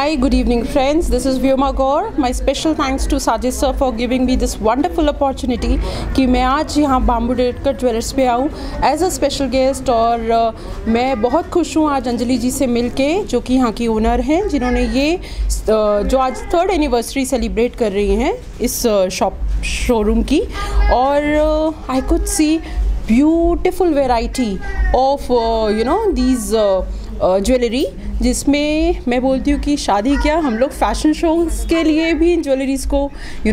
Hi, good evening friends. This is Vyoma Gaur. My special thanks to Sajid sir for giving me this wonderful opportunity कि मैं आज यहाँ bamboo डेटकर jewellers पे आऊँ as a special guest. और मैं बहुत खुश हूँ आज अंजलि जी से मिलके, जो कि यहाँ की ओनर हैं, जिन्होंने ये जो आज 3rd एनिवर्सरी सेलिब्रेट कर रही हैं इस शोरूम की। और I could see beautiful variety of these jewellery, जिसमें मैं बोलती हूँ कि शादी क्या, हम लोग फैशन शोज़ के लिए भी ज्वेलरीज़ को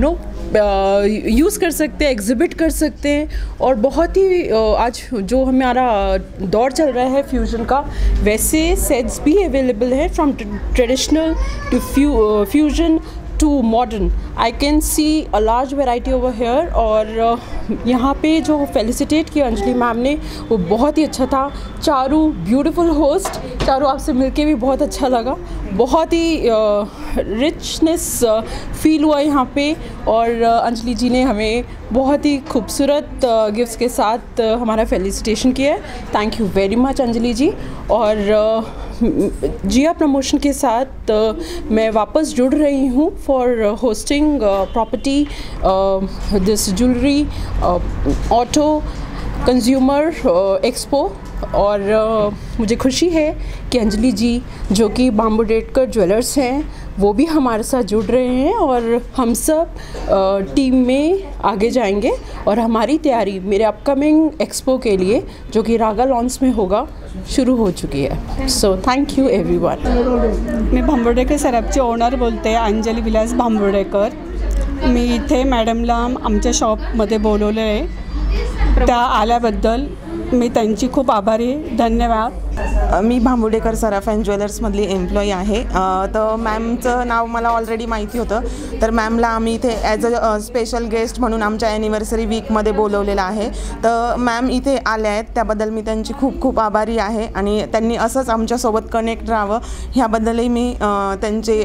यूज़ कर सकते हैं, एग्जिबिट कर सकते हैं। और बहुत ही आज जो हमारा दौर चल रहा है फ्यूजन का, वैसे सेट्स भी अवेलेबल है from traditional to fusion to modern. I can see a large variety over here. और यहाँ पे जो फेलिसिटेट किया अंजलि मैम ने, वो बहुत ही अच्छा था। चारू ब्यूटीफुल होस्ट, चारू आपसे मिलके भी बहुत अच्छा लगा। बहुत ही रिचनेस फील हुआ यहाँ पे। और अंजलि जी ने हमें बहुत ही खूबसूरत गिफ्ट्स के साथ हमारा फेलिसिटेशन किया है। Thank you very much Anjali ji. और जिया प्रमोशन के साथ मैं वापस जुड़ रही हूँ for hosting property this jewellery auto consumer expo. और मुझे खुशी है कि अंजलि जी, जो कि बाम्बू डेटकर ज्वेलर्स हैं, वो भी हमारे साथ जुड़ रहे हैं। और हम सब टीम में आगे जाएंगे। और हमारी तैयारी मेरे अपकमिंग एक्सपो के लिए, जो कि रागा लॉन्स में होगा, शुरू हो चुकी है। So thank you everyone. मी भांबर्डेकर सराफची ओनर बोलते, अंजली विलास भांबर्डेकर। मी इथे मॅडमला आमच्या शॉपमध्ये बोलवलं आहे, त्या आल्याबद्दल मी त्यांची खूप आभारी आहे। धन्यवाद। मी भांबुडेकर सराफ अँड ज्वेलर्समधली एम्प्लॉई आहे। तर मॅमचं नाव मला ऑलरेडी माहिती होतं, तर मॅमला आम्ही इथे ॲज अ स्पेशल गेस्ट म्हणून आमच्या ॲनिव्हर्सरी वीकमध्ये बोलवलेलं आहे। तर मॅम इथे आल्या आहेत, त्याबद्दल मी त्यांची खूप खूप आभारी आहे। आणि त्यांनी असंच आमच्यासोबत कनेक्ट राहावं, ह्याबद्दलही मी त्यांचे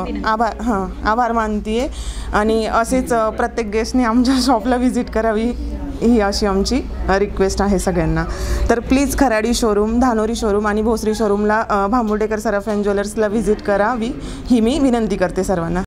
आभार मानते आहे। आणि असेच प्रत्येक गेस्टने आमच्या शॉपला व्हिजिट करावी, ही अशी आमची रिक्वेस्ट आहे सगळ्यांना। तर please Kharadi showroom, Dhanori showroom आणि भोसरी शोरूमला भांबुडेकर सराफ अँड ज्वेलर्सला व्हिजिट करावी, ही मी विनंती करते सर्वांना।